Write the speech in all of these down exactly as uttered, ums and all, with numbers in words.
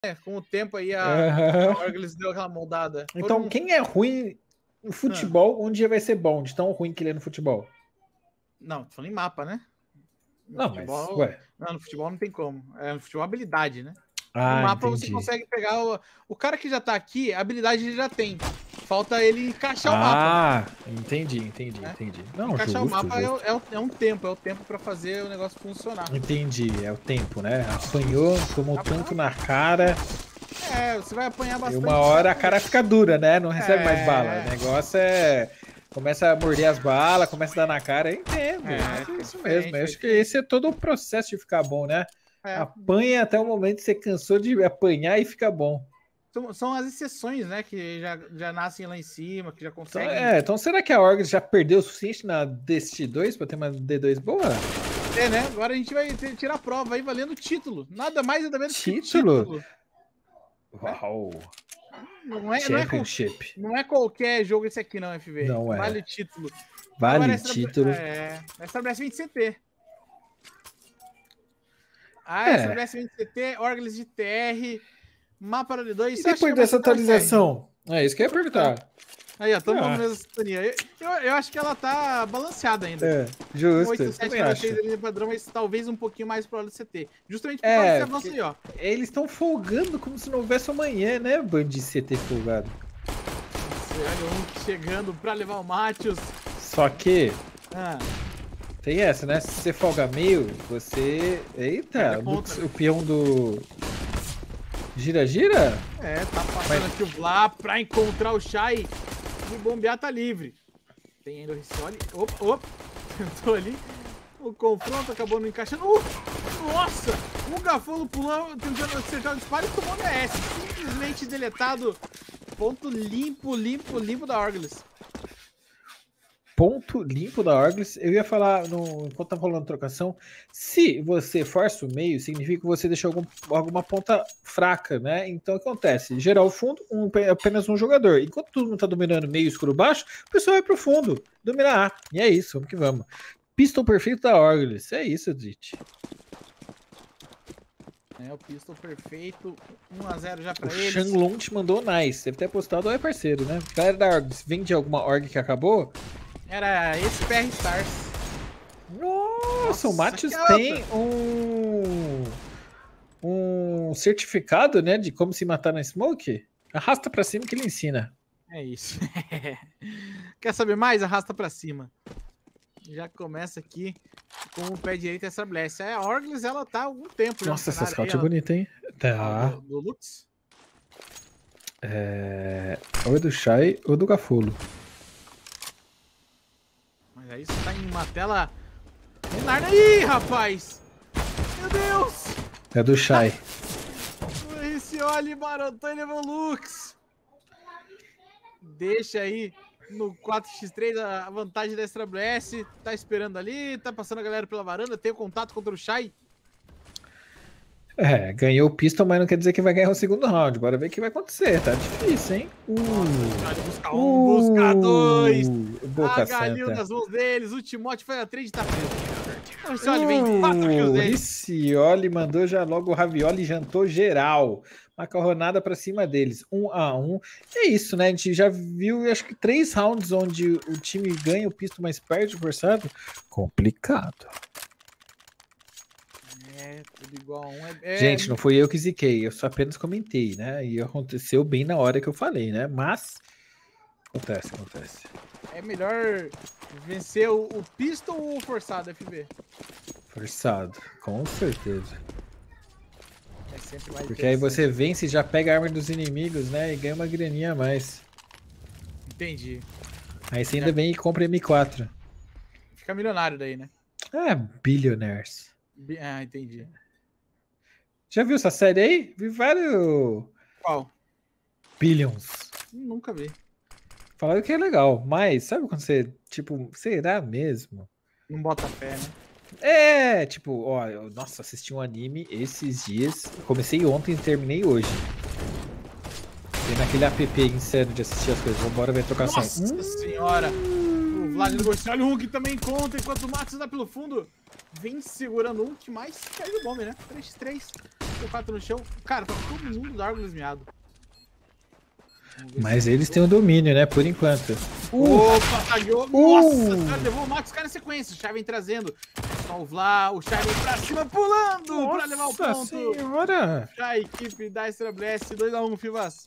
É, com o tempo aí a, Uhum. a Orglis deu aquela moldada. Então, um... quem é ruim no futebol, ah. um dia vai ser bom, de tão ruim que ele é no futebol. Não, tô falando em mapa, né? No não, futebol, mas, ué. Não, no futebol não tem como. É, no futebol, habilidade, né? Ah, no mapa entendi. você consegue pegar o, o cara que já tá aqui, a habilidade ele já tem. Falta ele encaixar ah, o mapa. Ah, entendi, entendi, é? entendi. Não, encaixar justo, o mapa justo. É, é, é um tempo, é o tempo pra fazer o negócio funcionar. Entendi, é o tempo, né? Apanhou, tomou ah, tanto na cara. É, você vai apanhar bastante. E uma hora a cara fica dura, né? Não recebe é... mais bala. O negócio é... Começa a morder as balas, começa a dar na cara. Eu entendo. É, é isso mesmo. Eu acho que esse é todo o processo de ficar bom, né? É. Apanha até o momento que você cansou de apanhar e fica bom. São, são as exceções, né? Que já, já nascem lá em cima, que já conseguem. Então, é, então será que a Orglis já perdeu o suficiente na D S T dois pra ter uma D dois boa? É, né? Agora a gente vai ter, tirar a prova aí valendo título. Nada mais nada menos título? que título. Uau! Não é, Championship. Não é, não é qualquer jogo esse aqui, não, F V. Não é. Vale título. Vale Agora, título. É. Essa B S vinte C T. Ah, é. essa B S vinte C T, Orglis de T R, mapa D dois. E depois dessa atualização? É isso que eu ia perguntar. Aí, ó, estamos na mesma sintonia. Eu, eu, eu acho que ela tá balanceada ainda. É, justo. oito sete seis ali no padrão, mas talvez um pouquinho mais pro C T. Justamente por é, causa desse avanço aí, ó. Eles estão folgando como se não houvesse amanhã, né, band de C T folgado. Olha um chegando pra levar o Matheus. Só que... Ah. Tem essa, né? Se você folga meio, você... Eita, o, o peão do... Gira, gira? É, tá passando Mas... aqui o Vlad pra encontrar o Shai. O bombear tá livre. Tem ainda o Riccioli. Opa, opa. Tentou ali. O confronto acabou não encaixando. Uh, nossa! O Gafolo pulando, tentando acertar o disparo e tomou no S. Simplesmente deletado. Ponto limpo, limpo, limpo da Orglis. Ponto limpo da Orglis. Eu ia falar, no, enquanto tava rolando a trocação, se você força o meio, significa que você deixou algum, alguma ponta fraca, né? Então, o que acontece? Gerar o fundo, um, apenas um jogador. Enquanto todo mundo tá dominando meio escuro baixo, o pessoal vai pro fundo, dominar A. E é isso, vamos que vamos. Pistol perfeito da Orglis. É isso, Drit. É, o pistol perfeito. um a zero já pra o eles. O Shanglong te mandou nice. Deve ter postado, é parceiro, né? Galera da Orglis, vende alguma org que acabou? Era esse P R Stars. Nossa, Nossa o Matheus tem um um certificado, né, de como se matar na Smoke. Arrasta pra cima que ele ensina. É isso. Quer saber mais? Arrasta pra cima. Já começa aqui com o pé direito essa Bless. A Orglis, ela tá há algum tempo. Nossa, essa scout é bonita, hein? Tá. Do, do Lux? É... Ou é do Shai ou do Gafolo. Mas aí você tá em uma tela... Ih, rapaz! Meu Deus! É do Shai. O Riccioli marotou e levou o Lux. Deixa aí no quatro por três a vantagem da Extra Bless. Tá esperando ali, tá passando a galera pela varanda, tem o contato contra o Shai. É, ganhou o pistol, mas não quer dizer que vai ganhar o segundo round. Bora ver o que vai acontecer. Tá difícil, hein? Uh, Nossa, busca um, uh, busca dois. Boca a galinha santa. nas mãos deles. O Timote foi a três de tá preso. O Riccioli vem quatro kills dele. O Riccioli mandou já logo o Ravioli, jantou geral. Macarronada pra cima deles. Um a um. É isso, né? A gente já viu, acho que três rounds onde o time ganha o pistol, mas perde o forçado. Complicado. É, tudo igual a um. É, é... Gente, não fui eu que ziquei, eu só apenas comentei, né? E aconteceu bem na hora que eu falei, né? Mas acontece, acontece. É melhor vencer o, o pistol ou o forçado, F B? Forçado, com certeza. É sempre mais Porque aí você vence e já pega a arma dos inimigos, né? E ganha uma graninha a mais. Entendi. Aí você ainda vem e compra M quatro. Fica milionário daí, né? É, billionaires. Ah, entendi. Já viu essa série aí? Vi vários... Qual? Billions. Nunca vi. Falaram que é legal, mas sabe quando você, tipo, será mesmo? Não bota fé, né? É, tipo, ó, eu, nossa, assisti um anime esses dias. Comecei ontem e terminei hoje. Tem naquele app insano de assistir as coisas. Vambora ver a trocação. Nossa hum. senhora! O Vladimir Gostei, olha o Hulk também conta, enquanto o Matheus dá pelo fundo. Vem segurando um que mais cai do bombe, né? três por três. C quatro no chão. Cara, tá todo mundo do Argus miado. Mas eles têm o domínio, né? Por enquanto. Uh, Opa, tagueou. Uh. Nossa, cara, levou o Max, cara, na sequência. O Chai vem trazendo. Só o Vlá, o Chai vem pra cima, pulando Nossa pra levar o ponto. Senhora. Chai, equipe da S W S, dois a um, Fivas.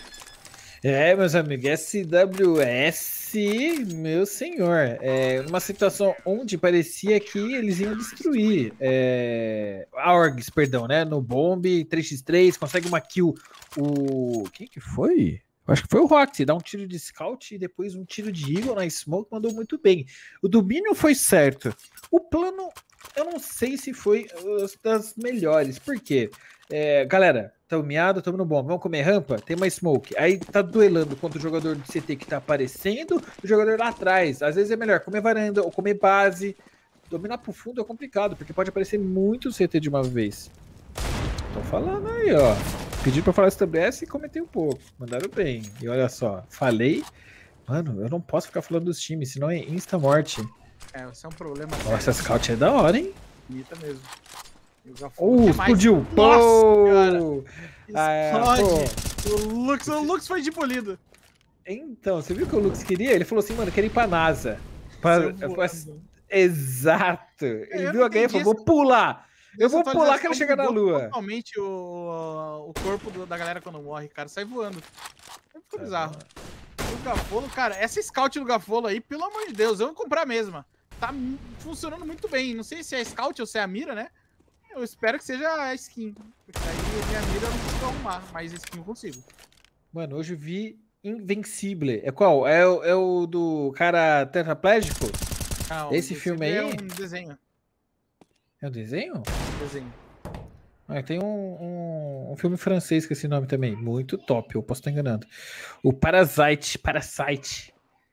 É, meus amigos, S W S, meu senhor, é uma situação onde parecia que eles iam destruir é, a Orgs, perdão, né? No Bomb, três por três, consegue uma kill. O. Quem que foi? Eu acho que foi o Roxy, dá um tiro de scout e depois um tiro de Eagle na smoke, mandou muito bem. O domínio foi certo. O plano, eu não sei se foi das melhores. Por quê? É, galera, tá miado, tamo no bom. Vamos comer rampa? Tem uma smoke. Aí tá duelando contra o jogador do C T que tá aparecendo e o jogador lá atrás. Às vezes é melhor comer varanda ou comer base. Dominar pro fundo é complicado, porque pode aparecer muito C T de uma vez. Tô falando aí, ó. Pedi pra falar S W S e comentei um pouco. Mandaram bem. E olha só, falei. Mano, eu não posso ficar falando dos times, senão é insta-morte. É, isso é um problema. Nossa, essa scout é da hora, hein? Bonita mesmo. Uh, explodiu! Nossa, cara! Ah, explode! O Lux, o Lux foi demolido. Então, você viu o que o Lux queria? Ele falou assim, mano, quero ir pra NASA. Pra, pra... Exato! Ele viu a guerra e falou, vou pular! Eu vou pular que ele chega na lua. Totalmente o, o corpo do, da galera quando morre, cara, sai voando. É muito bizarro. O Gafolo, cara, essa scout do Gafolo aí, pelo amor de Deus, eu vou comprar a mesma. Tá funcionando muito bem. Não sei se é scout ou se é a mira, né? Eu espero que seja a skin. Porque aí a minha mira eu não consigo arrumar, mas a skin eu consigo. Mano, hoje eu vi Invencible. É qual? É, o, é o do cara tetraplégico? Não, esse filme aí? É um desenho. É um desenho? Desenho. Ah, tem um, um, um filme francês com esse nome também. Muito top, eu posso estar enganando. O Parasite. Parasite.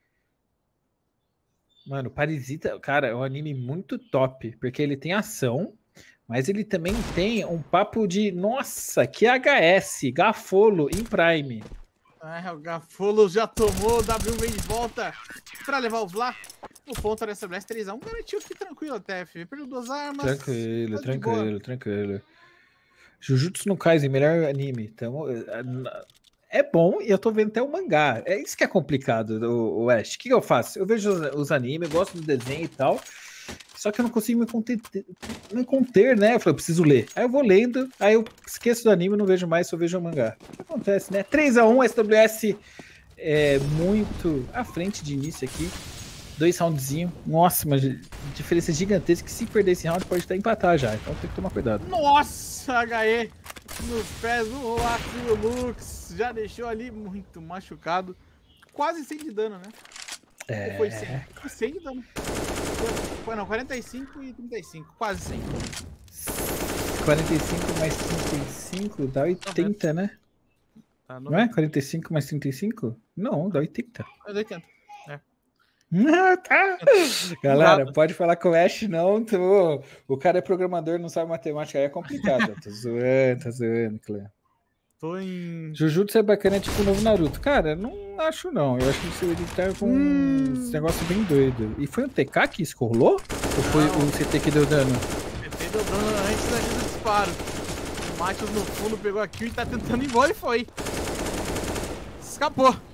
Mano, Parasita, cara, é um anime muito top. Porque ele tem ação, mas ele também tem um papo de... Nossa, que H S. Gafolo em Prime. Ah, o Gafolo já tomou. O W vem de volta pra levar o Vlá. O ponto da S W S três a um garantiu aqui tranquilo até, F. Perdeu duas armas. Tranquilo, tranquilo, tranquilo. Jujutsu no Kaisen, melhor anime. Então, é bom e eu tô vendo até o mangá. É isso que é complicado, o, o Ash. O que, que eu faço? Eu vejo os, os animes, eu gosto do desenho e tal. Só que eu não consigo me conter, me conter, né? Eu falei, eu preciso ler. Aí eu vou lendo, aí eu esqueço do anime, não vejo mais, só vejo o mangá. O que acontece, né? três a um, S W S é muito à frente de início aqui. Dois roundzinhos. Nossa, mas diferença gigantesca que se perder esse round pode até empatar já. Então tem que tomar cuidado. Nossa, H E nos pés do Roax e o Lux. Já deixou ali muito machucado. Quase cem de dano, né? É... Ou foi cem? Foi cem de dano. Foi não, quarenta e cinco e trinta e cinco. Quase cem. quarenta e cinco mais trinta e cinco dá oitenta, né? Tá, não é? quarenta e cinco mais trinta e cinco? Não, dá oitenta. É oitenta. É. Ah, tá. Galera, pode falar com o Ash, não. Tô... O cara é programador, não sabe matemática, aí é complicado. Tô zoando, tô zoando, Clã. Tô em. Jujutsu é bacana, é tipo o novo Naruto. Cara, não acho não. Eu acho que você tá com hum... esse negócio bem doido. E foi o T K que escorlou? Ou foi não. O C T que deu dano? O C T deu dano antes da linha do disparo. O Matheus no fundo pegou a kill e tá tentando ir embora e foi. Escapou.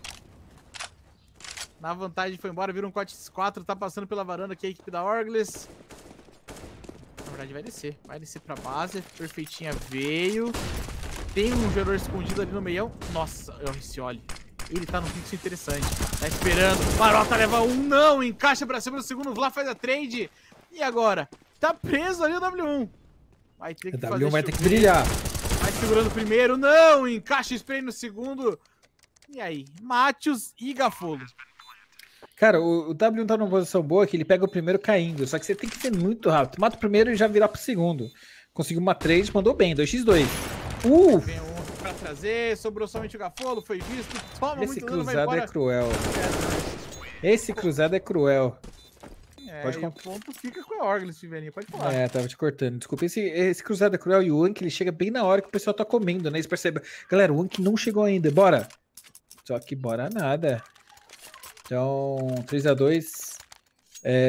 Na vantagem foi embora, vira um quatro por quatro, tá passando pela varanda aqui a equipe da Orgles. Na verdade vai descer, vai descer pra base, perfeitinha veio. Tem um jogador escondido ali no meião. Nossa, é o Riccioli. Ele tá num fixo interessante. Tá esperando, Marota leva um, não, encaixa pra cima do segundo, Vlá faz a trade. E agora? Tá preso ali o W um. Vai ter que o fazer W um vai chover. ter que brilhar. Vai segurando o primeiro, não, encaixa o spray no segundo. E aí, Matheus e Gafolo. Cara, o, o W um tá numa posição boa que ele pega o primeiro caindo, só que você tem que ser muito rápido. Mata o primeiro e já virar pro segundo. Conseguiu uma trade, mandou bem, dois por dois. Uh! Vem um pra trazer, sobrou somente o Gafolo, foi visto. Toma Esse muito cruzado dano, é cruel. Esse cruzado é cruel. É, pode e o ponto fica com a Orgles, Tivelinho, pode falar. É, tava te cortando. Desculpa, esse, esse cruzado é cruel e o Anki ele chega bem na hora que o pessoal tá comendo, né? Você percebe? Galera, o Anki não chegou ainda, bora! Só que bora nada. Então, três a dois.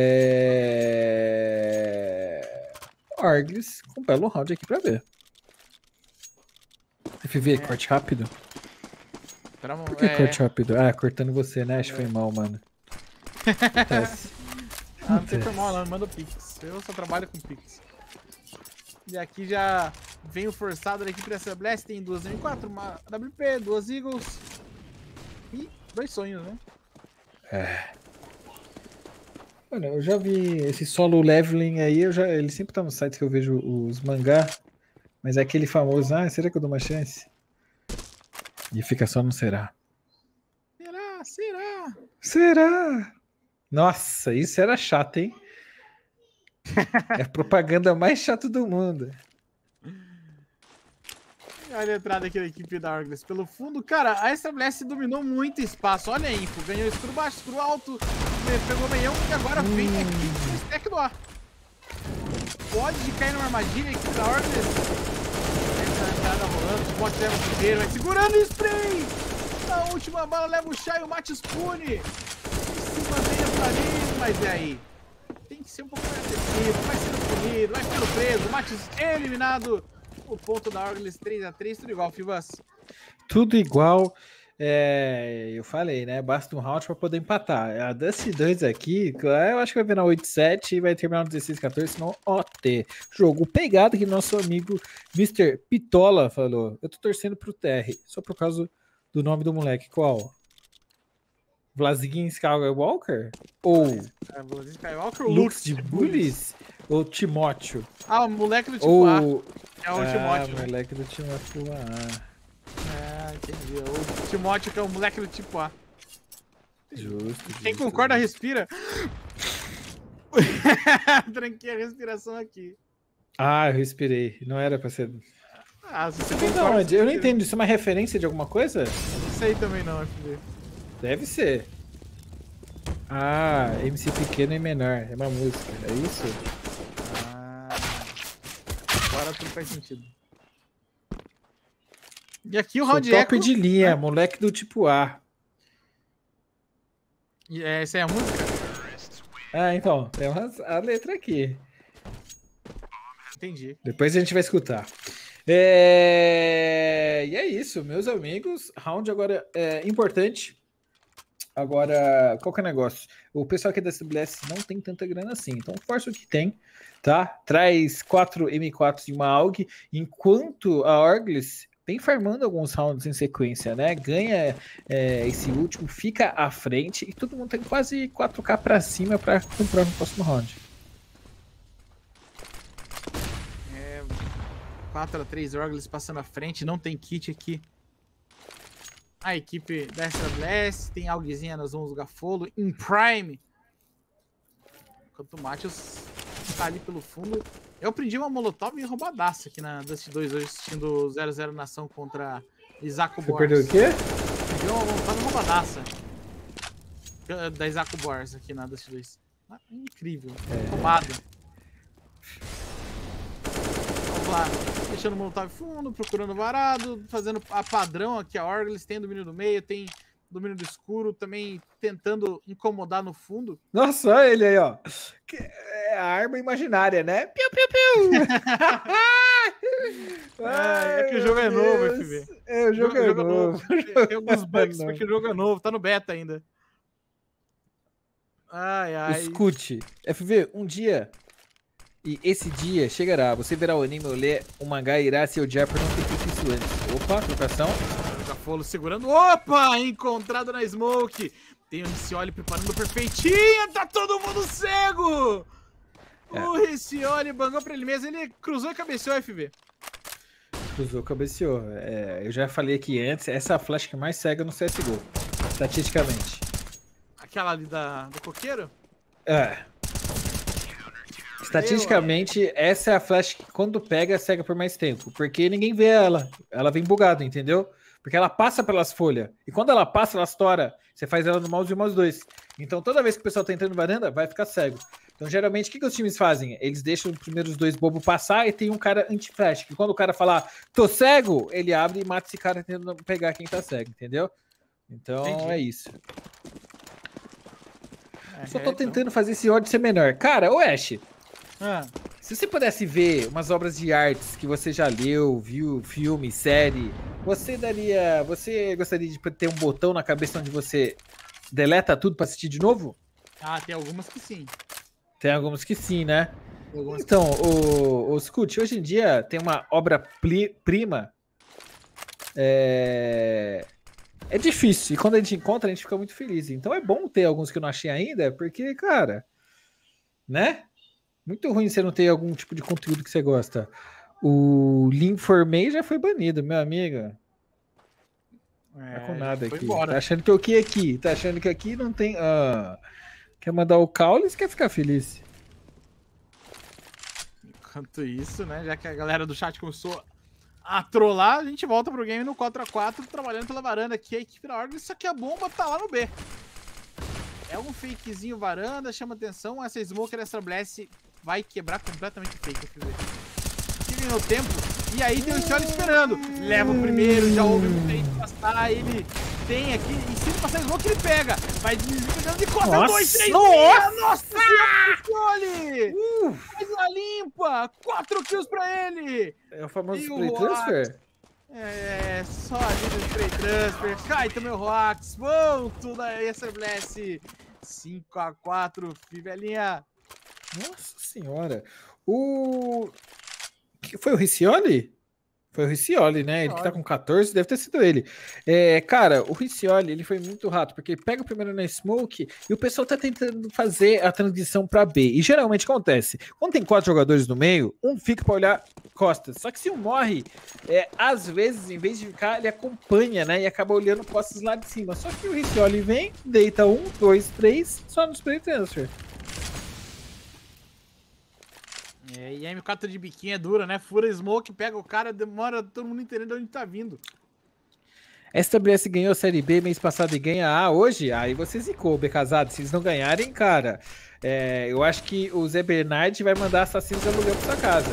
É... Orgles com um belo round aqui pra ver. F V, é. Corte rápido? Pra, Por que é... corte rápido? Ah, cortando você, né? Acho que é. foi mal, mano. Acontece. Ah, não tem foi mal, não. Manda o Pix. Eu só trabalho com Pix. E aqui já vem o forçado da equipe dessa Blast. Tem duas M quatro, uma W P, duas Eagles. E dois sonhos, né? É. Mano, eu já vi esse solo leveling aí, eu já, ele sempre tá no site que eu vejo os mangá, mas é aquele famoso, ah, será que eu dou uma chance? E fica só no será. Será? Será? Será? Nossa, isso era chato, hein? É a propaganda mais chata do mundo. Olha a entrada aqui da equipe da Orgles pelo fundo. Cara, a S W S dominou muito espaço. Olha a info. Ganhou escuro baixo, escuro alto. Pegou meião e agora vem aqui no stack do ar. Pode cair numa armadilha aqui da Orgles. Essa entrada rolando. O bot leva o primeiro. Vai segurando o spray. Na última bala leva o Shai. O Matis pune. Se mantém a planinha. Mas é aí. Tem que ser um pouco mais agressivo. Vai sendo punido. Vai ficando preso. O Matis eliminado. O ponto da Orgles três a três, tudo igual, Fivas. Tudo igual. É, eu falei, né? Basta um round para poder empatar. A Dust dois aqui, eu acho que vai virar oito a sete e vai terminar no dezesseis a quatorze, senão O T. Jogo pegado que nosso amigo mister Pitola falou. Eu tô torcendo pro T R, só por causa do nome do moleque. Qual? Vladimir Skywalker? Ou é, Vladimir Skywalker ou Lux de Bullies? Ou Timóteo? Ah, o moleque do tipo ou... A. É o ah, Timóteo. O moleque do Timóteo A. É, entendi. O Timóteo que é o moleque do tipo A. Justo. Quem justo, concorda, justo. respira. Tranquei a respiração aqui. Ah, eu respirei. Não era pra ser. Ah, se você Não, concorda, eu não entendo. Isso é uma referência de alguma coisa? Não sei também não, F B. Deve ser. Ah, M C pequeno e menor. É uma música, é isso? Ah, agora tudo faz sentido. E aqui o Sou round top echo, de linha, né? moleque do tipo A. E essa é a música? Ah, então, tem uma, a letra aqui. Entendi. Depois a gente vai escutar. É... E é isso, meus amigos. Round agora é importante. Agora, qual que é o negócio? O pessoal aqui da C B S não tem tanta grana assim, então força o que tem, tá? Traz quatro M quatro e uma A U G, enquanto a Orgles vem farmando alguns rounds em sequência, né? Ganha é, esse último, fica à frente e todo mundo tem quase quatro K pra cima pra comprar no próximo round. É, quatro a três Orgles passando à frente, não tem kit aqui. A equipe da S W S tem alguezinha nas mãos do Gafolo em Prime. Enquanto o Matheus tá ali pelo fundo. Eu aprendi uma molotov roubadaça aqui na Dust dois hoje, assistindo zero zero Nação contra Isaac Bors. Você perdeu o quê? Perdi uma molotov roubadaça da Isaac Bors aqui na Dust dois. Ah, incrível. É. Roubado. Vamos lá. Deixando o molotov fundo, procurando varado, fazendo a padrão aqui a Orgles, tem domínio do meio, tem domínio do escuro, também tentando incomodar no fundo. Nossa, olha ele aí, ó. Que é a arma imaginária, né? Piu, piu, piu! Ai, é que o jogo é novo, F B. É, o jogo, o jogo é, jogo novo. novo. Tem, tem alguns bugs, porque o jogo é novo, tá no beta ainda. Ai, ai. Escute, F V, um dia... E esse dia chegará, você verá o anime ou ler o mangá e irá se odiar por não ter feito isso antes. Opa, trocação. Gafolo segurando. Opa, encontrado na smoke. Tem o Riccioli preparando perfeitinho. Tá todo mundo cego. É. O Riccioli bangou pra ele mesmo. Ele cruzou e cabeceou, F B. Cruzou, cabeceou. É, eu já falei aqui antes, essa é a flash que mais cega no C S G O. Estatisticamente. Aquela ali da, do coqueiro? É. Estatisticamente, essa é a flash que quando pega, cega por mais tempo. Porque ninguém vê ela. Ela vem bugada, entendeu? Porque ela passa pelas folhas. E quando ela passa, ela estoura. Você faz ela no mouse e o mouse dois. Então, toda vez que o pessoal tá entrando varanda, vai ficar cego. Então, geralmente, o que, que os times fazem? Eles deixam os primeiros dois bobos passar e tem um cara anti-flash. Que quando o cara falar, tô cego, ele abre e mata esse cara tentando pegar quem tá cego, entendeu? Então, entendi. É isso. É, Só tô tentando então. fazer esse ódio ser menor. Cara, o Ash... Ah. Se você pudesse ver umas obras de artes que você já leu, viu, filme, série, você daria. Você gostaria de ter um botão na cabeça onde você deleta tudo pra assistir de novo? Ah, tem algumas que sim. Tem alguns que sim, né? Algumas Então, o, o Scoot, hoje em dia tem uma obra-prima. É... é difícil. E quando a gente encontra, a gente fica muito feliz. Então é bom ter alguns que eu não achei ainda, porque, cara, né? Muito ruim você não ter algum tipo de conteúdo que você gosta. O Link for May já foi banido, meu amigo. Tá com é, já nada foi aqui. embora. Tá achando que o que aqui? Tá achando que aqui não tem. Ah, quer mandar o Caulis, quer ficar feliz. Enquanto isso, né? Já que a galera do chat começou a trollar, a gente volta pro game no quatro a quatro, trabalhando pela varanda aqui, a equipe da Organs, só que a bomba tá lá no B. É um fakezinho varanda, chama atenção, essa Smoker, essa Blast vai quebrar completamente o fake, F B. Tive no tempo, e aí tem o Scioli esperando. Leva o primeiro, já ouve muita gente passar, ele tem aqui, e se ele passar a Smoke, ele pega. Vai desligando de costa, Nossa, dois, três, nossa! nossa senhora, Scioli! Uh, Faz uma limpa, quatro kills pra ele. é o famoso E o spray Roax? transfer? É, só ali no spray transfer, cai também o Roax, ponto da Acer Blast. cinco a quatro, Fivelinha. Nossa senhora. O. que Foi o Riccioli? Foi o Riccioli, né? Ele que tá com quatorze, deve ter sido ele. É, cara, o Riccioli, ele foi muito rato, porque ele pega o primeiro na Smoke e o pessoal tá tentando fazer a transição pra B. E geralmente acontece, quando tem quatro jogadores no meio, um fica pra olhar costas. Só que se um morre, é, às vezes, em vez de ficar, ele acompanha, né? E acaba olhando costas lá de cima. Só que o Riccioli vem, deita um, dois, três, só no spray transfer. É, e a M quatro de biquinho é dura, né? Fura smoke, pega o cara, demora todo mundo entendendo de onde tá vindo. S W S ganhou a Série B mês passado e ganha A hoje? Aí você zicou, B casado. Se eles não ganharem, cara, é, eu acho que o Zé Bernard vai mandar assassinos de aluguel pra sua casa.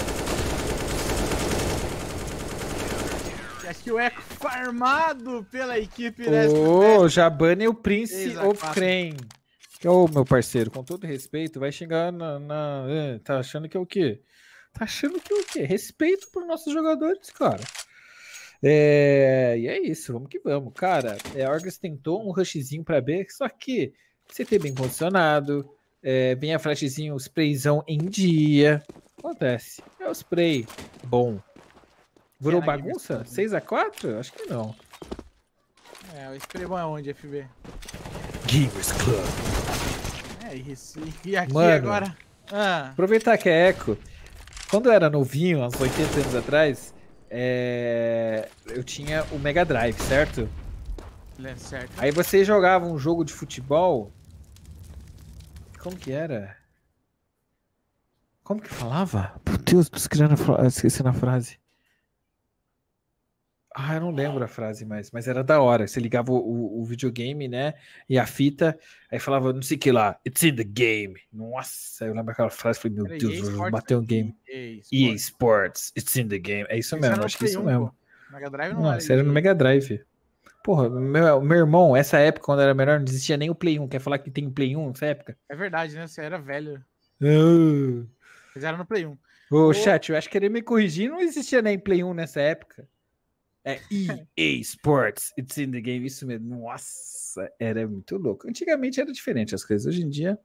E aqui o Eco farmado pela equipe, né? Ô, já bane o Prince três a of quatro. Crane. Que é o meu parceiro, com todo respeito, vai xingar na. na é, tá achando que é o quê? Tá achando que é o quê? Respeito pros nossos jogadores, cara. É, e é isso, vamos que vamos. Cara, é, a Organs tentou um rushzinho pra B, só que C T bem posicionado, é, vem a flashzinho, o sprayzão em dia. Acontece. É o spray bom. Virou É, na bagunça? Gamers Club, né? seis a quatro? Acho que não. É, o spray bom é onde, F B? Gamers Club. É isso. E aqui Mano, agora... Ah, aproveitar que é eco. Quando eu era novinho, uns oitenta anos atrás, é, eu tinha o Mega Drive, certo? certo. Aí você jogava um jogo de futebol. Como que era? Como que falava? Meu Deus, tô esquecendo a, fra- esquecendo a frase. Ah, eu não lembro a frase mais, mas era da hora. Você ligava o, o- o videogame, né? E a fita, aí falava não sei o que lá, it's in the game. Nossa, eu lembro aquela frase, falei, meu Era Deus, E A vou Sports, bater um né? game. E A E A Sports. Sports, it's in the game. É isso Isso mesmo, era no acho que é Play isso um, mesmo. pô. Mega Drive não Não, era isso era no E A. Mega Drive. Porra, meu, meu irmão, essa época, quando era menor, não existia nem o Play um. Quer falar que tem Play um nessa época? É verdade, né? Você era velho. Uh. Mas era no Play um. Ô, Ô, chat, eu acho que ele me corrigir, não existia nem Play um nessa época. É E A Sports, it's in the game, isso mesmo. Nossa, era muito louco. Antigamente era diferente as coisas, hoje em dia...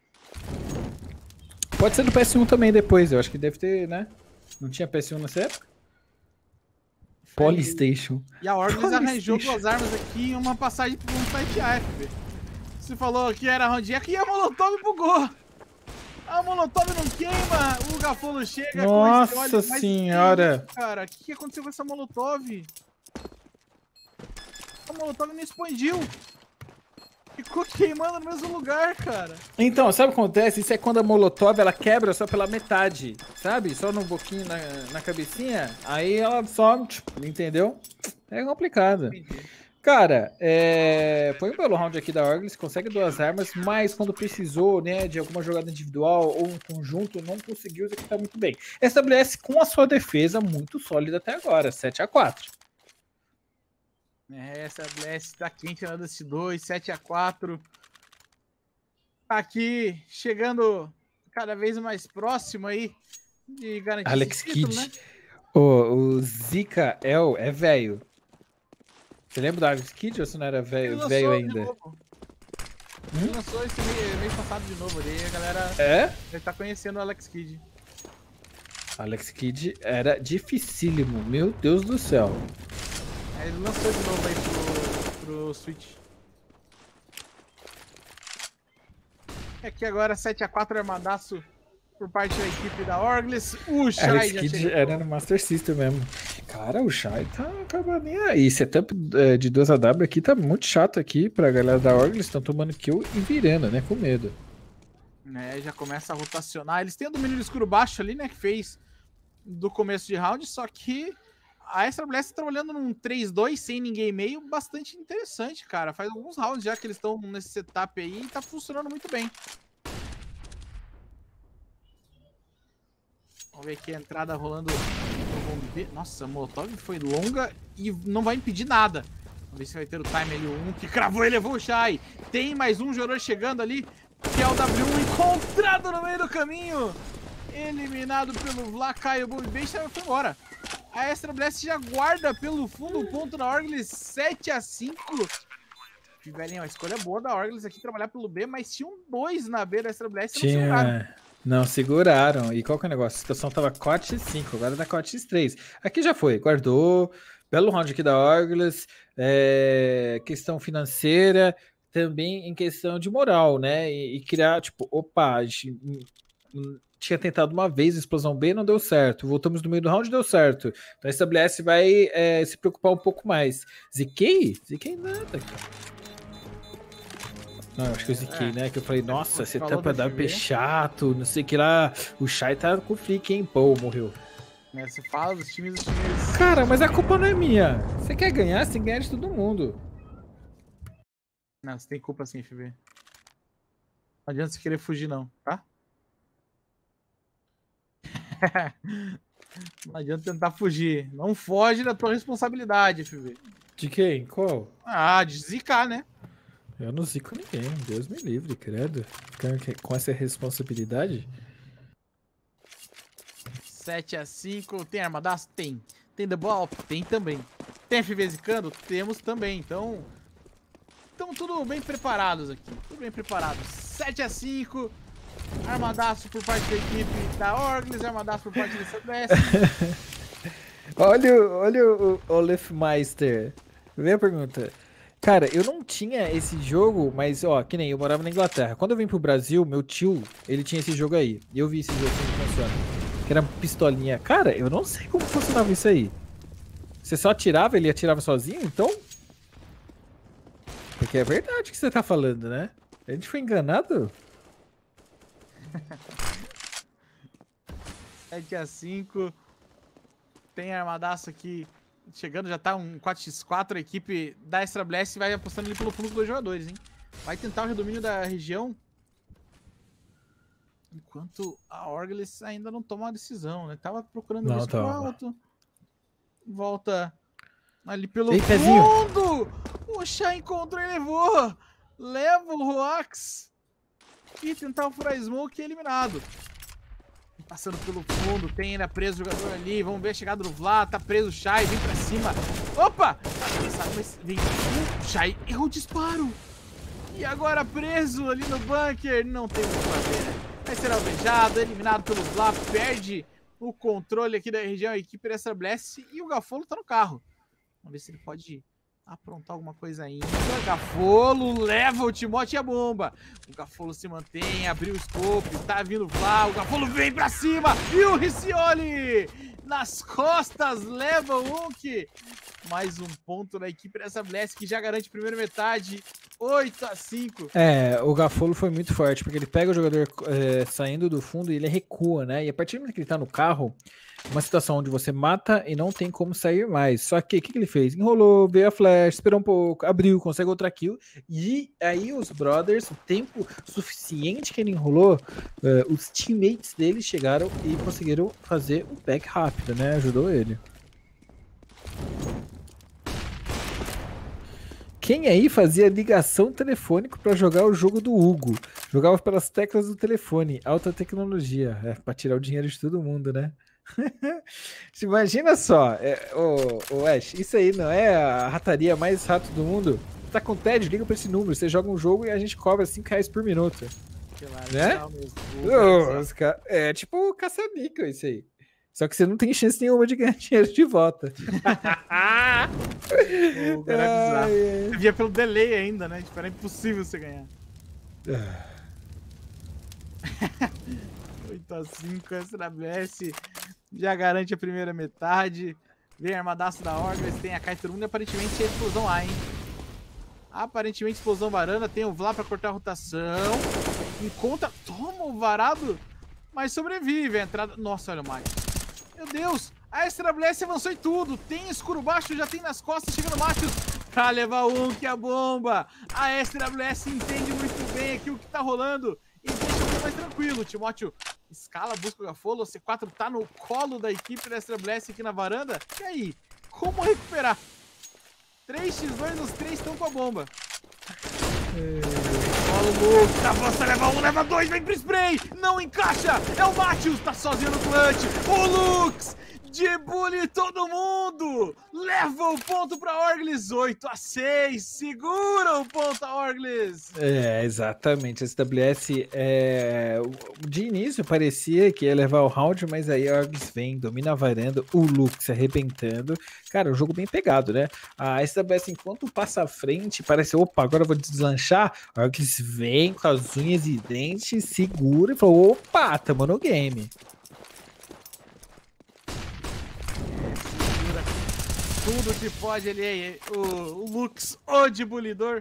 Pode ser do P S um também depois, eu acho que deve ter, né? Não tinha P S um nessa época? Polystation. E a Organs arranjou Polystation. duas armas aqui e uma passagem pro um site A, F B. Você falou que era round aqui e a Molotov bugou. A Molotov não queima, o Gafolo chega Nossa com esse óleo, mas senhora. que isso, cara, o que aconteceu com essa Molotov? A Molotov não expandiu. Ficou queimando no mesmo lugar, cara. Então, sabe o que acontece? Isso é quando a Molotov ela quebra só pela metade, sabe? Só no boquinho, na, na cabecinha. Aí ela só, tipo, entendeu? É complicado. Entendi. Cara, é... foi um belo round aqui da Organs, consegue duas armas, mas quando precisou, né, de alguma jogada individual ou um conjunto, não conseguiu executar muito bem. S W S com a sua defesa muito sólida até agora, sete a quatro. É, essa Blast tá quente na Dust dois, sete a quatro. Aqui, chegando cada vez mais próximo aí de garantir Alex esse título, Kidd. né? O, o Zika El é velho. Você lembra do Alex Kidd ou você não era Ele velho lançou velho de ainda? novo. Ele lançou esse mês, mês passado de novo ali, a galera É? ele tá conhecendo o Alex Kidd. Alex Kidd era dificílimo, meu Deus do céu. Aí ele lançou de novo aí pro, pro Switch. E aqui agora sete a quatro armadaço por parte da equipe da Orglis. O Shai Alex já Kidd chegou. era no Master System mesmo. Cara, o Shai tá acabando aí. Setup é, de dois A W aqui tá muito chato aqui pra galera da Orglis. Estão tomando kill e virando, né? Com medo. É, já começa a rotacionar. Eles têm o domínio do escuro baixo ali, né? Que fez do começo de round, só que a Extra Blast tá trabalhando num três dois sem ninguém meio bastante interessante, cara. Faz alguns rounds já que eles estão nesse setup aí e tá funcionando muito bem. Vamos ver aqui a entrada rolando no bomb B. Nossa, a Molotov foi longa e não vai impedir nada. Vamos ver se vai ter o time ali. O um que cravou e levou o Shai. Tem mais um jogador chegando ali, que é o W um encontrado no meio do caminho. Eliminado pelo Vlad, cai o bomb B e foi embora. A Extra Blast já guarda pelo fundo o ponto da Orglis, sete a cinco. Velhinho, uma escolha boa da Orglis aqui trabalhar pelo B, mas tinham dois na B da Extra Blast e não seguraram. Não seguraram. E qual que é o negócio? A situação tava C O T X cinco, agora é da C O T X três. Aqui já foi, guardou. Belo round aqui da Orglis. É, questão financeira, também em questão de moral, né? E, e criar, tipo, opa, a gente tinha tentado uma vez a explosão B, não deu certo. Voltamos no meio do round, deu certo. Então a S W S vai é, se preocupar um pouco mais. Ziquei? Ziquei nada, cara. Não, eu acho que eu ziquei, é, né? Que eu falei, nossa, você tá pra W P chato, não sei o que lá. O Shai tá com o flick, hein? Pô, morreu. É, você fala dos times, dos times... Cara, mas a culpa não é minha. Você quer ganhar, você tem que ganhar de todo mundo. Não, você tem culpa sim, F B. Não adianta você querer fugir não, tá? Não adianta tentar fugir. Não foge da tua responsabilidade, F B. De quem? Qual? Ah, de zicar, né? Eu não zico ninguém, Deus me livre, credo. Ficando com essa responsabilidade. sete a cinco, tem armadaço? Tem. Tem The Ball? Tem também. Tem F B zicando? Temos também, então... Estamos tudo bem preparados aqui, tudo bem preparados. sete a cinco, armadaço por parte da equipe da Orglis, armadaço por parte da C B S. Olha, olha o Olefmeister. Vê a pergunta. Cara, eu não tinha esse jogo, mas ó, que nem eu morava na Inglaterra. Quando eu vim pro Brasil, meu tio, ele tinha esse jogo aí. E eu vi esse jogo como funciona. Que era pistolinha. Cara, eu não sei como funcionava isso aí. Você só atirava, ele atirava sozinho, então? Porque é verdade que você tá falando, né? A gente foi enganado? sete a cinco. Tem armadaço aqui. Chegando, já tá um quatro por quatro. A equipe da Extra Blast vai apostando ali pelo fundo dos dois jogadores, hein? Vai tentar o redomínio da região. Enquanto a Orglis ainda não toma uma decisão, né? Tava procurando o risco alto. Volta ali pelo Ei, fundo! O Shai encontrou e levou! Leva o Roax! E tentar furar Smoke e eliminado. Passando pelo fundo, tem ainda preso o jogador ali. Vamos ver a chegada do Vlad. Tá preso o Shai, vem pra cima. Opa! Mas vem o Shai, errou o disparo. E agora preso ali no bunker. Não tem o que fazer, né? Vai ser alvejado, eliminado pelo Vlad. Perde o controle aqui da região. A equipe Extra Blast. E o Gafolo tá no carro. Vamos ver se ele pode aprontar alguma coisa ainda. Gafolo leva o Timote e a bomba. O Gafolo se mantém, abriu o scope, tá vindo lá. O Gafolo vem pra cima. E o Riccioli nas costas leva o Unk. Mais um ponto na equipe dessa Blast que já garante a primeira metade. oito a cinco. É, o Gafolo foi muito forte, porque ele pega o jogador é, saindo do fundo e ele recua, né? E a partir do momento que ele tá no carro, uma situação onde você mata e não tem como sair mais. Só que o que, que ele fez? Enrolou, veio a flash, esperou um pouco, abriu, consegue outra kill. E aí os brothers, o tempo suficiente que ele enrolou, uh, os teammates dele chegaram e conseguiram fazer o back rápido, né? Ajudou ele. Quem aí fazia ligação telefônica para jogar o jogo do Hugo? Jogava pelas teclas do telefone, alta tecnologia, é, pra tirar o dinheiro de todo mundo, né? Imagina só, é, ô, ô Ash, isso aí não é a rataria mais rápida do mundo? Tá com tédio, liga pra esse número, você joga um jogo e a gente cobra cinco reais por minuto. Lá, né? Mesmo. Oh, ca... É tipo caça-níquel isso aí. Só que você não tem chance nenhuma de ganhar dinheiro de volta. O cara é bizarro. Você via pelo delay ainda, né? Tipo, era impossível você ganhar. oito a cinco, S W S já garante a primeira metade. Vem armadaço da Orgles, tem a Kaiserune e aparentemente a explosão A, hein? Aparentemente explosão varanda, tem o Vlad pra cortar a rotação. Encontra, toma o varado, mas sobrevive a entrada. Nossa, olha o Mike. Meu Deus, a S W S avançou em tudo. Tem escuro baixo, já tem nas costas, chegando Machos pra levar um que é a bomba. A S W S entende muito bem aqui o que tá rolando e deixa o jogo mais tranquilo. Timóteo escala, busca o Gafolo, o C quatro tá no colo da equipe da S W S aqui na varanda. E aí, como recuperar? três a dois, os três estão com a bomba. Olha o Lux, avança, leva um, leva dois, vem pro spray, não encaixa, é o Matheus, tá sozinho no clutch, o Lux, debulhe todo mundo, leva o ponto pra Orgles, oito a seis, segura o ponto a Orgles. É, exatamente, a S W S, é... de início parecia que ia levar o round, mas aí a Orgles vem, domina a varanda, o Lux arrebentando, cara, um jogo bem pegado, né? A S W S, enquanto passa à frente, parece, opa, agora eu vou deslanchar, a Orgles vem com as unhas e dentes, segura e falou, opa, tamo no game. Tudo que pode ali, o, o Lux, o debulidor.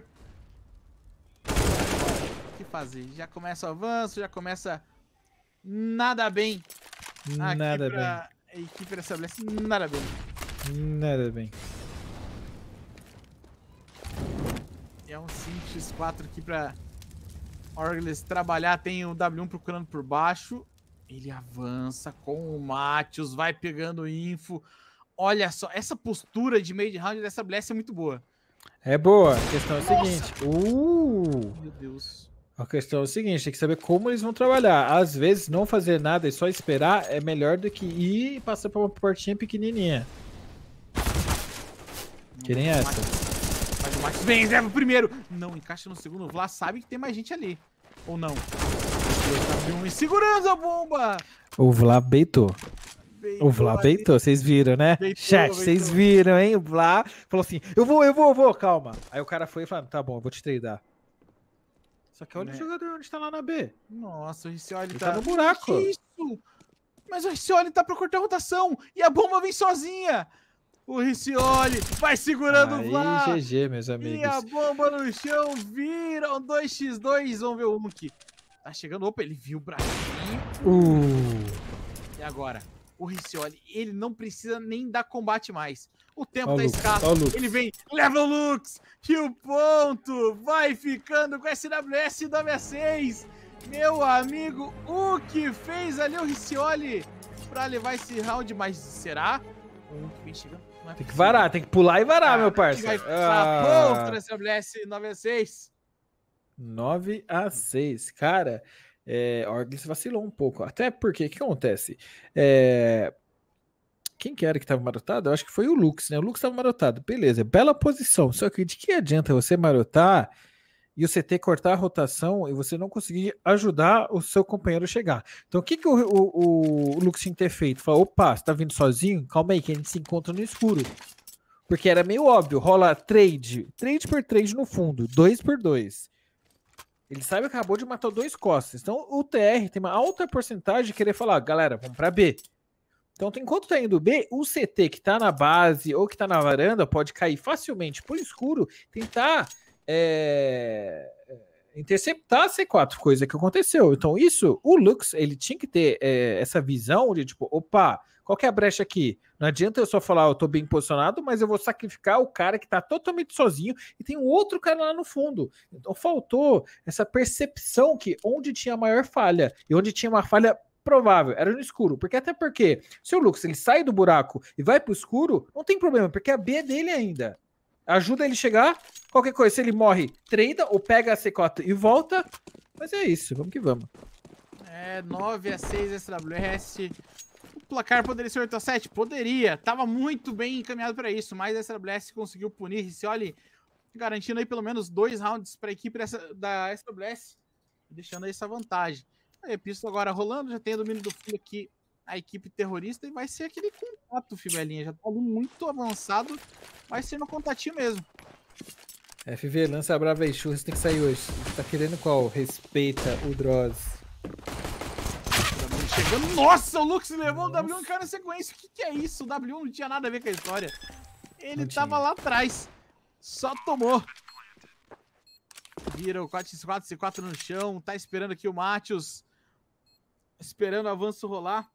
O que fazer? Já começa o avanço, já começa nada bem. Nada bem. A equipe estabelece nada bem. Nada bem. É um cinco por quatro aqui pra Orgles trabalhar. Tem o W um procurando por baixo. Ele avança com o Matheus, vai pegando info. Olha só, essa postura de meio de round dessa Bless é muito boa. É boa. A questão é a seguinte. Uh! Meu Deus. A questão é o seguinte, tem que saber como eles vão trabalhar. Às vezes, não fazer nada e só esperar é melhor do que ir e passar por uma portinha pequenininha. Que nem essa. Mas o Matheus vem, leva o primeiro. Não, encaixa no segundo. O Vlad sabe que tem mais gente ali. Ou não? E segurando a bomba. O Vlad beitou. O Vlad beitou, vocês viram, né? Beitou, Chat, beitou. vocês viram, hein? O Vlad falou assim, eu vou, eu vou, eu vou, calma. Aí o cara foi e falou, tá bom, eu vou te treinar. Só que olha né? o jogador onde tá lá na B. Nossa, o Riccioli Ele tá... tá no buraco. Que isso? Mas o Riccioli tá pra cortar a rotação e a bomba vem sozinha. O Riccioli vai segurando Aí, o Vlad. G G, meus amigos. E a bomba no chão, viram dois a dois, vamos ver o Hulk. Tá chegando, opa, ele viu o Brasil. Uh. E agora? O Riccioli, ele não precisa nem dar combate mais. O tempo Ó tá Lux, escasso. ó Lux. Ele vem, leva o Lux. E o ponto vai ficando com S W S nove a seis. Meu amigo, o que fez ali o Riccioli pra levar esse round? Mas será? O Hulk vem chegando. Não é Tem que possível. varar, tem que pular e varar, Ah, meu parça. Vai Ah. ah. contra S W S nove a seis. nove a seis. Cara, é, Orgles vacilou um pouco. Até porque, o que acontece? É, quem que era que tava marotado? Eu acho que foi o Lux, né? O Lux tava marotado. Beleza, bela posição. Só que de que adianta você marotar e você ter que cortar a rotação e você não conseguir ajudar o seu companheiro a chegar? Então, o que, que o, o, o Lux tinha que ter feito? Falou, opa, você tá vindo sozinho? Calma aí, que a gente se encontra no escuro. Porque era meio óbvio, rola trade, trade por trade no fundo, dois por dois. Ele sabe que acabou de matar dois costas. Então o T R tem uma alta porcentagem de querer falar, galera, vamos pra B. Então enquanto tá indo B, o C T que tá na base ou que tá na varanda pode cair facilmente por escuro, tentar é, interceptar a C quatro, coisa que aconteceu. Então isso, o Lux, ele tinha que ter é, essa visão de tipo, opa, qual que é a brecha aqui? Não adianta eu só falar, eu tô bem posicionado, mas eu vou sacrificar o cara que tá totalmente sozinho e tem um outro cara lá no fundo. Então faltou essa percepção que onde tinha a maior falha e onde tinha uma falha provável, era no escuro. Porque até porque, se o Lux ele sai do buraco e vai pro escuro, não tem problema, porque a B é dele ainda. ajuda ele chegar. Qualquer coisa, se ele morre, treina ou pega a C quatro e volta. Mas é isso, vamos que vamos. É, nove a seis S W S. O placar poderia ser oito a sete? Poderia. Tava muito bem encaminhado para isso, mas a S W S conseguiu punir. Se olhe, garantindo aí pelo menos dois rounds para a equipe dessa, da S W S, deixando aí essa vantagem. Aí, a pista agora rolando, já tem o domínio do fundo aqui a equipe terrorista e vai ser aquele contato, Fibelinha. Já tá ali muito avançado, vai ser no contatinho mesmo. F V, lança a brava aí, churras tem que sair hoje. Tá querendo qual? Respeita o Droz. Chegando. Nossa, o Lux levou. Nossa. O W um caiu na sequência. O que, que é isso? O W um não tinha nada a ver com a história. Ele não tava tinha. lá atrás. Só tomou. Vira o quatro x quatro, C quatro no chão. Tá esperando aqui o Matheus. Esperando o avanço rolar.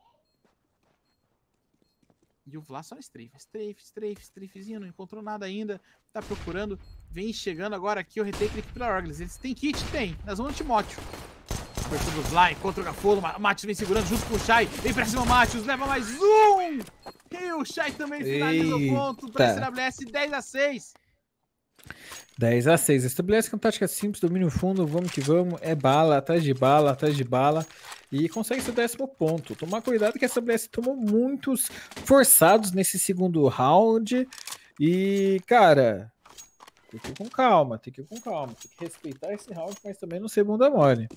E o Vlad só strafe. Strafe, strafe, strafezinho. Não encontrou nada ainda. Tá procurando. Vem chegando agora aqui o retake aqui pela Orgles. Eles têm kit? Tem. Nós vamos no Timóteo. Abertura do Fly contra o Gafolo. O Matheus vem segurando junto com o Shai. Vem pra cima o Matheus. Leva mais um. E o Shai também finaliza o ponto pra S W S. dez a seis. dez a seis. Estabelece com tática simples, domínio fundo, vamos que vamos, é bala, atrás de bala, atrás de bala, e consegue seu décimo ponto. Tomar cuidado que a S W S tomou muitos forçados nesse segundo round, e, cara, tem que ir com calma, tem que ir com calma, tem que respeitar esse round, mas também não ser bunda mole.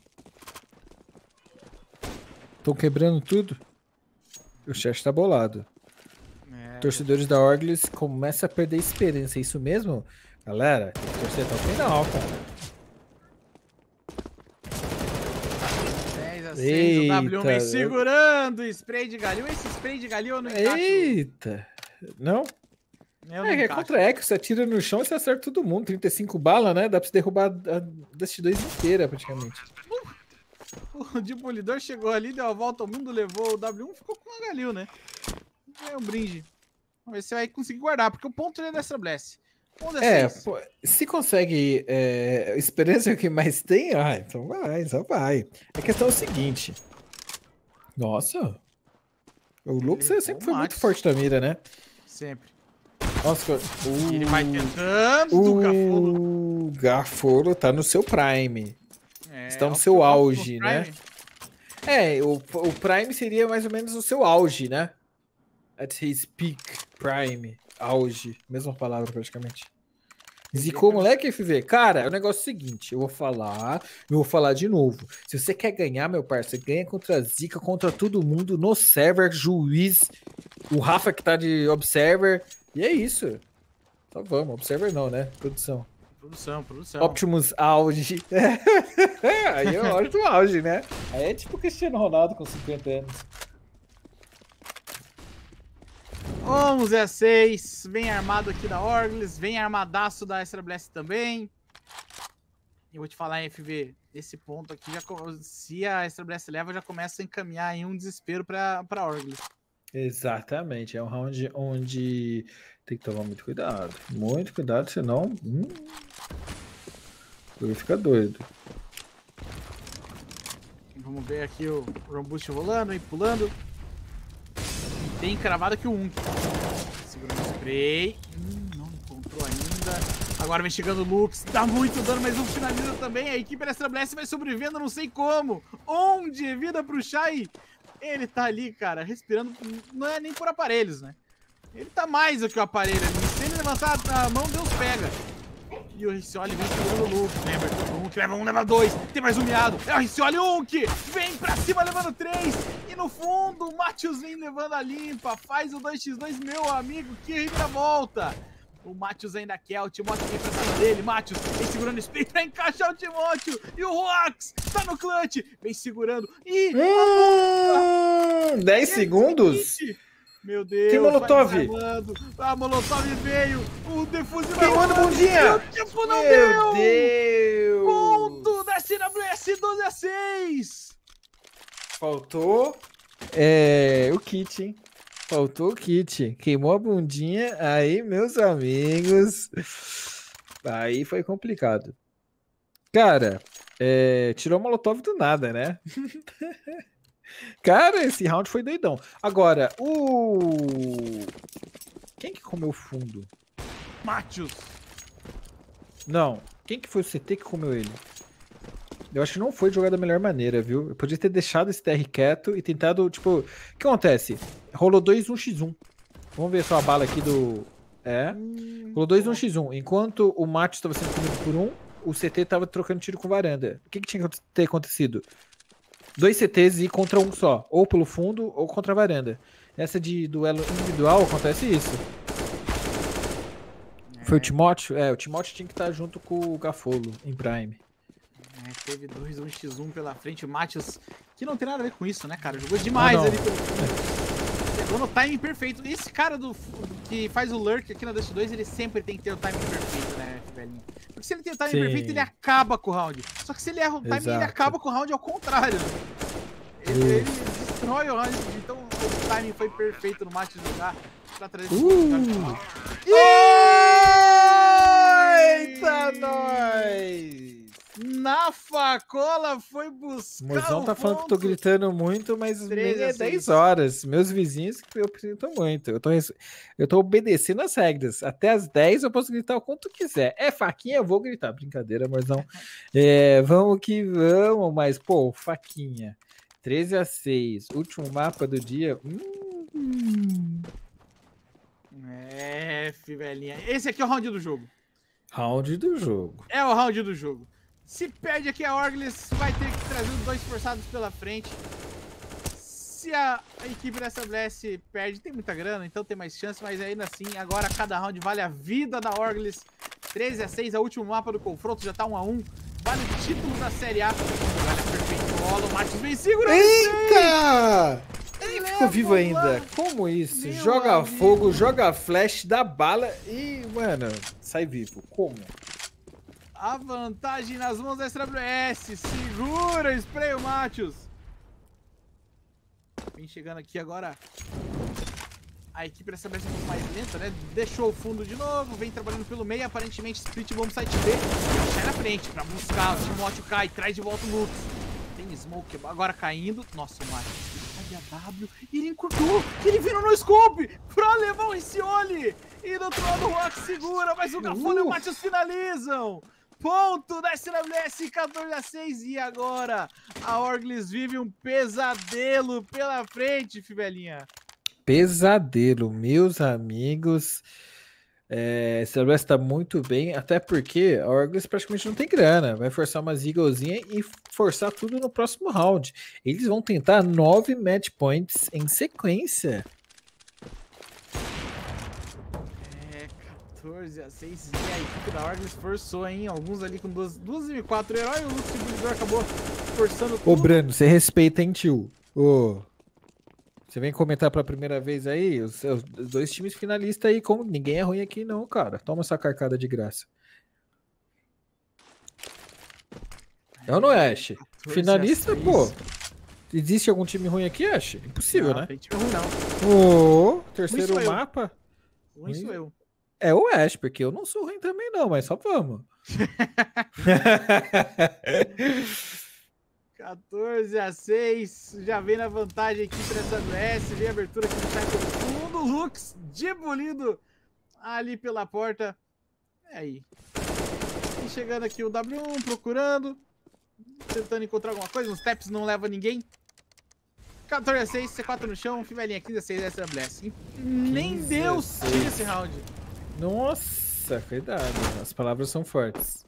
Estão quebrando tudo? O chat tá bolado. É, torcedores da Orgles começam a perder esperança, é isso mesmo? Galera, tem que torcer até o final, cara. dez a seis, o W um vem segurando, spray de Galil. Esse spray de Galil eu não encaixo. Eita, não? Eu é, não é contra Echo, você atira no chão e você acerta todo mundo. trinta e cinco balas, né? Dá pra você derrubar a Dust dois inteira, praticamente. O Demolidor chegou ali, deu a volta ao mundo, levou o W um, ficou com a Galil, né? É um brinde. Vamos ver se vai conseguir guardar, porque o ponto é da S W S. É, pô, se consegue é, experiência é o que mais tem, ah, então vai, só vai. A questão é o seguinte. Nossa. O Lux sempre foi muito forte na mira, né? Sempre. Nossa, o... Ele vai tentando o Gafolo. O Gafolo tá no seu prime. É, está no seu auge, né? É, o, o prime seria mais ou menos o seu auge, né? At his peak prime. Auge, mesma palavra praticamente. Zicou, moleque, F V. Cara, o negócio é o seguinte, eu vou falar, eu vou falar de novo. Se você quer ganhar, meu parceiro, você ganha contra a Zica, contra todo mundo, no server, juiz, o Rafa que tá de observer, e é isso. Só vamos, observer não, né? Produção. Produção, produção. Optimus auge. Aí é o auge do auge, né? Aí é tipo Cristiano Ronaldo com cinquenta anos. onze a seis, vem armado aqui da Orgles, vem armadaço da S W S também. Eu vou te falar, F V, esse ponto aqui, já, se a S W S leva, já começa a encaminhar em um desespero para a Orgles. Exatamente, é um round onde tem que tomar muito cuidado, muito cuidado, senão hum, vai ficar doido. Vamos ver aqui o Rombush rolando e pulando. Tem cravado aqui o um. Segurando o spray. Hum, não encontrou ainda. Agora vem chegando o Lux. Dá muito dano, mas um finaliza também. A equipe da S W S vai sobrevivendo, não sei como. Onde? Vida pro Shai. Ele tá ali, cara, respirando. Não é nem por aparelhos, né? Ele tá mais do que o aparelho ali. Se ele levantar a mão, Deus pega. E o Riccioli vem segurando o Luke. Lembra? Um que leva um, leva dois. Tem mais um miado. É o Riccioli, um que vem pra cima levando três. E no fundo, o Matheus vem levando a limpa. Faz o dois por dois, meu amigo. Que reviravolta. O Matheus ainda quer. O Timóteo vem pra cima dele. Matheus vem segurando o spray pra encaixar o Timóteo. E o Roax tá no clutch. Vem segurando. E... Hum, dez segundos? Meu Deus, tem Molotov. A Molotov veio. O defusível. Queimando bundinha. O tempo não Meu deu. Deus. Ponto da S W S doze a seis. Faltou é, o kit, hein? Faltou o kit. Queimou a bundinha. Aí, meus amigos. Aí foi complicado. Cara, é, tirou o Molotov do nada, né? Cara, esse round foi doidão. Agora, o... Quem que comeu fundo? Matios. Não. Quem que foi o C T que comeu ele? Eu acho que não foi jogar da melhor maneira, viu? Eu podia ter deixado esse T R quieto e tentado, tipo... O que acontece? Rolou dois um por um. Vamos ver só a bala aqui do... É. Hum, Rolou dois um por um. Enquanto o Mate estava sendo comido por um, o C T estava trocando tiro com varanda. O que, que tinha que ter acontecido? Dois C Ts e contra um só. Ou pelo fundo, ou contra a varanda. Essa de duelo individual, acontece isso. É. Foi o Timóteo? É, o Timóteo tinha que estar junto com o Gafolo em Prime. É, teve dois um por um pela frente. O Matios, que não tem nada a ver com isso, né, cara? Jogou demais ah, ali pelo fundo. Chegou no timing perfeito. Esse cara do, do que faz o lurk aqui na Dust dois, ele sempre tem que ter o timing perfeito, né, velhinho? Porque se ele tem o timing Sim. perfeito, ele acaba com o round. Só que se ele erra o timing, Exato. ele acaba com o round ao contrário. Ele, ele destrói o round. Então o timing foi perfeito no Matios jogar pra trazer esse uh. Eita, nós! Na facola foi buscar. O Mozão tá falando que tô gritando muito, mas nem é dez horas. Meus vizinhos que eu grito muito. Eu tô, eu tô obedecendo as regras. Até as dez eu posso gritar o quanto quiser. É faquinha, eu vou gritar. Brincadeira, Morzão. É, vamos que vamos, mas, pô, faquinha. treze a seis. Último mapa do dia. Hum. É, velhinha. Esse aqui é o round do jogo. Round do jogo. É o round do jogo. Se perde aqui a Orglis, vai ter que trazer os dois forçados pela frente. Se a, a equipe da S W S perde, tem muita grana, então tem mais chance, mas ainda assim, agora cada round vale a vida da Orglis. treze a seis, é o último mapa do confronto, já tá um a um. Vale o título da Série A. Vale a perfeito bola, o Martins bem segurando. Eita! Ele ficou vivo ainda. Como isso? Meu joga amigo. Fogo, joga flash, dá bala e, mano, sai vivo. Como? A vantagem nas mãos da S W S. Segura, spray o Matios. Vem chegando aqui agora. A equipe da S W S é um pouco mais lenta, né? Deixou o fundo de novo. Vem trabalhando pelo meio. Aparentemente, split bomb site B. Sai na frente pra buscar. O Timóteo cai. Traz de volta o Lux. Tem smoke agora caindo. Nossa, o Matios. A W. E ele encurtou. Ele vindo no scope pra levar o Riccioli. E do outro lado o Rock segura. Mas o Gafone uh. e o Matios finalizam. Ponto da S W S, quatorze a seis. E agora a Orglis vive um pesadelo pela frente, Fivelinha. Pesadelo, meus amigos. É, a S W S tá muito bem, até porque a Orglis praticamente não tem grana. Vai forçar umas eaglezinhas e forçar tudo no próximo round. Eles vão tentar nove match points em sequência. quatorze a seis, e a equipe da Orglis forçou, hein? Alguns ali com duas, duas e quatro heróis, o Lux Bullidor acabou forçando tudo. Ô, Breno, você respeita, hein, tio? Ô, você vem comentar pela primeira vez aí, os, os dois times finalistas aí, como ninguém é ruim aqui não, cara. Toma essa carcada de graça. É ou não é, Ash? Finalista, pô. Existe algum time ruim aqui, Ash? Impossível, não, né? Tem time ruim, não. Ô, terceiro mapa. Ruim sou eu. É o Ash, porque eu não sou ruim também não, mas só vamos. quatorze a seis, já vem na vantagem aqui para essa W S, vem a abertura aqui no chat pelo fundo, Lux de bolido ali pela porta. É aí. E chegando aqui o W um, procurando, tentando encontrar alguma coisa, os taps não leva ninguém. quatorze a seis, C quatro no chão, Fivelinha quinze a seis, S W S. Nem Deus tira esse round. Nossa, cuidado, as palavras são fortes.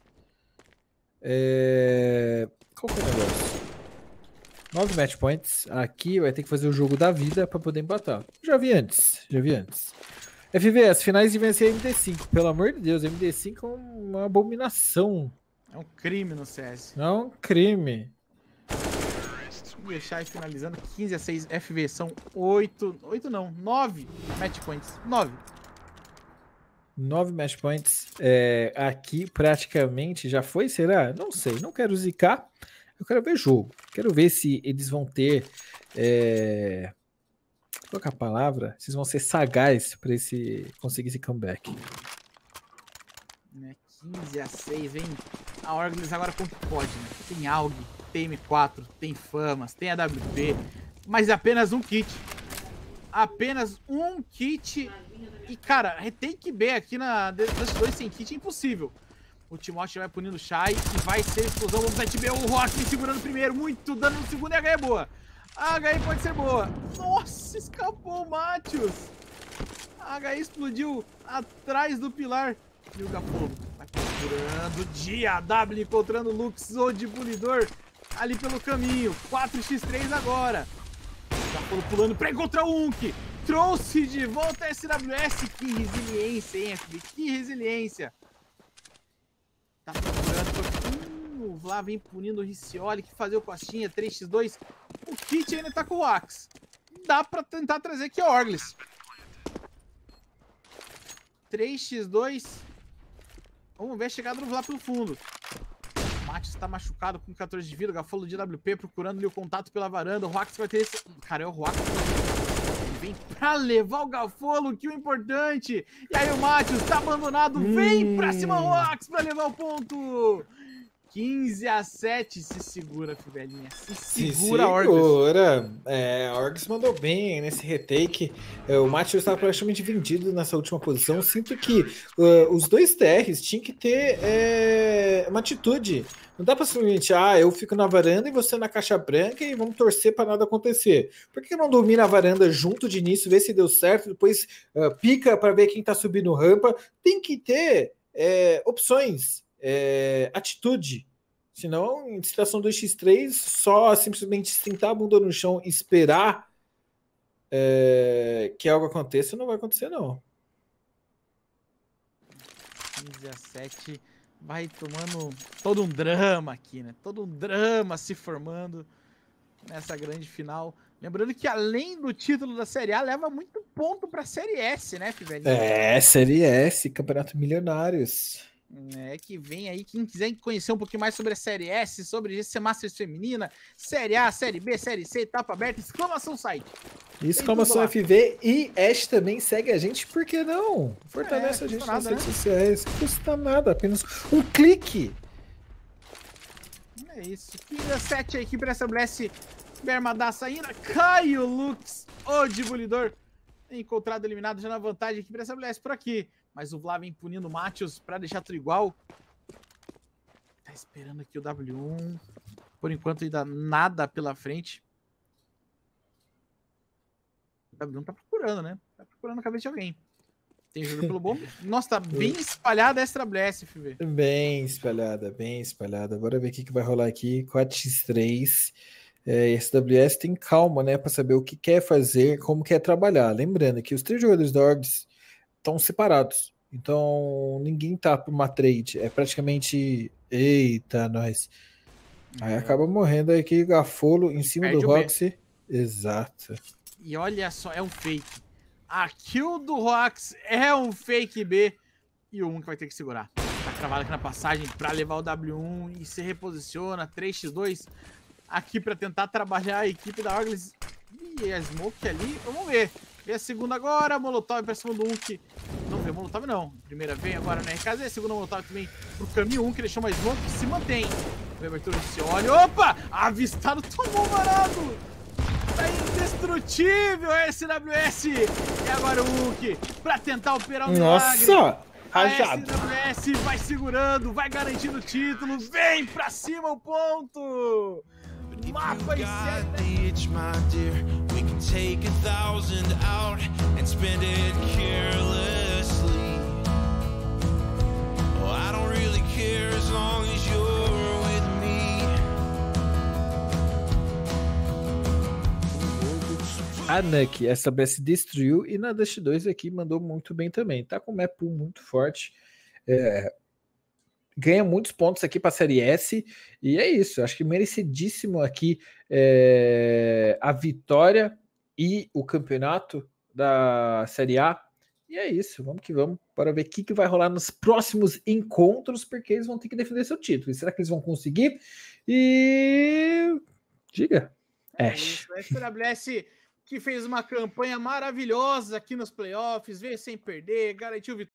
É... Qual que é o negócio? nove match points. Aqui vai ter que fazer o jogo da vida para poder empatar. Já vi antes, já vi antes. F V S, finais de vencer a M D cinco. Pelo amor de Deus, a M D cinco é uma abominação. É um crime no C S. É um crime. Vou deixar aí finalizando. quinze a seis F V. São oito. oito não, nove match points. nove. nove match points. É, aqui praticamente já foi, será? Não sei, não quero zicar. Eu quero ver jogo. Quero ver se eles vão ter... É... Qual que é a palavra? Se eles vão ser sagazes para esse, conseguir esse comeback. quinze a seis, hein? A Orglis agora como que pode, né? Tem A U G, tem M quatro, tem Famas, tem A W P, mas apenas um kit. apenas um kit. E, cara, retake B aqui na Dust dois sem kit é impossível. O Timote vai punindo o Shai e vai ser explosão. Vamos sete B, o Rock segurando primeiro. Muito dano no segundo e a H E é boa. A H E pode ser boa. Nossa, escapou o Matheus. A H E explodiu atrás do pilar. E o Gafolo vai procurando Dia W, encontrando o Lux, o Demolidor ali pelo caminho. quatro por três agora. O Gafolo pulando pra encontrar o Unk. Trouxe de volta a S W S. Que resiliência, hein, F B? Que resiliência. Tá procurando. Hum, o Vlad vem punindo o Riccioli, que fazer o Costinha. três por dois. O Kit ainda tá com o Axe. Dá pra tentar trazer aqui a Orglis. três por dois. Vamos ver a chegada do Vlad pelo fundo. O Matheus tá machucado com quatorze de vida. O Gafolo de W P procurando ali o contato pela varanda. O Roax vai ter esse... Cara, é o Roax. Vem pra levar o Gafolo, que o importante. E aí o Matheus tá abandonado. Vem hum. pra cima o Roax pra levar o ponto. quinze a sete. Se segura, Fivelinha. Se segura, Se segura. É, a Orgs mandou bem nesse retake. É, o Matheus estava praticamente vendido nessa última posição. Sinto que uh, os dois T Rs tinham que ter é, uma atitude. Não dá para simplesmente, ah, eu fico na varanda e você na caixa branca e vamos torcer para nada acontecer. Por que não domina a varanda junto de início, ver se deu certo, depois uh, pica para ver quem está subindo rampa? Tem que ter é, opções. É, atitude, senão em situação dois por três só simplesmente sentar a bunda no chão e esperar é, que algo aconteça não vai acontecer não. quinze a sete vai tomando todo um drama aqui, né? Todo um drama se formando nessa grande final. Lembrando que além do título da Série A, leva muito ponto para a Série S, né, Fivelinho? É, Série S, Campeonato Milionários. É, que vem aí, quem quiser conhecer um pouquinho mais sobre a Série S, sobre G C Masters feminina, Série A, Série B, Série C, etapa aberta, exclamação site. Exclamação F V e Ash também segue a gente, por que não? Fortalece é, a gente nada, nas redes né? sociais, não custa nada, apenas um clique. É isso, quinze a sete a equipe da S W S, Bermadaça ainda, cai o Lux, o Demolidor, encontrado eliminado já na vantagem, a equipe da S W S por aqui. Mas o Vlad vem punindo o Matheus pra deixar tudo igual. Tá esperando aqui o W um. Por enquanto ainda nada pela frente. O W um tá procurando, né? Tá procurando a cabeça de alguém. Tem jogo pelo bom. Nossa, tá bem espalhada a S W S, F V. Bem espalhada, bem espalhada. Bora ver o que, que vai rolar aqui. quatro por três. É, S W S tem calma, né? Pra saber o que quer fazer, como quer trabalhar. Lembrando que os três jogadores da Orgs estão separados, então ninguém tá por uma trade, é praticamente, eita, nós, aí é. acaba morrendo aqui, Gafolo em cima Perde do Roxy, exato. E olha só, é um fake, a kill do Rox é um fake B, e o um que vai ter que segurar, tá cravado aqui na passagem pra levar o W um e se reposiciona, três por dois, aqui pra tentar trabalhar a equipe da Orglis, e a Smoke ali, vamos ver. E a segunda agora, Molotov pra cima do Unk. Não veio Molotov não. Primeira vem agora no R K Z. A segunda Molotov também pro caminho. Unk deixou mais Smoke, se mantém. Vem abertura de olha. Opa! Avistado, tomou varado. Tá indestrutível a S W S. E agora o Unk pra tentar operar o milagre. Nossa! A S W S vai segurando, vai garantindo o título. Vem pra cima o ponto. Mapa e take a thousand out and spend it carelessly. Oh, I don't really care as long as you're with me. A Nuke, essa B S destruiu e na Dust dois aqui mandou muito bem também. Tá com um map pool muito forte. É, ganha muitos pontos aqui para a Série S e é isso. Acho que merecidíssimo aqui é, a vitória e o campeonato da Série A. E é isso, vamos que vamos, para ver o que, que vai rolar nos próximos encontros, porque eles vão ter que defender seu título. E será que eles vão conseguir? E diga, é Ash. Isso, a S W S que fez uma campanha maravilhosa aqui nos playoffs, veio sem perder, garantiu vitória.